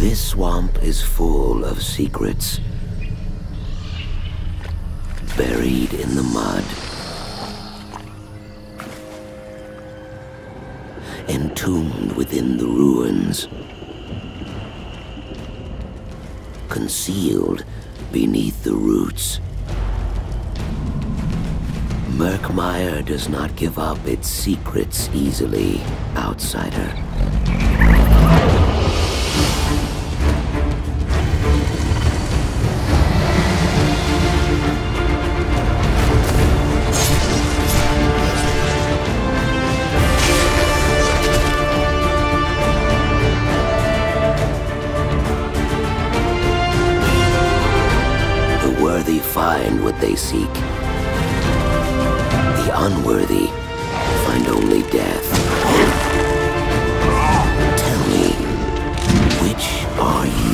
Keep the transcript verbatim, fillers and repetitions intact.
This swamp is full of secrets. Buried in the mud. Entombed within the ruins. Concealed beneath the roots. Murkmire does not give up its secrets easily, outsider. The worthy find what they seek. The unworthy find only death. Tell me, which are you?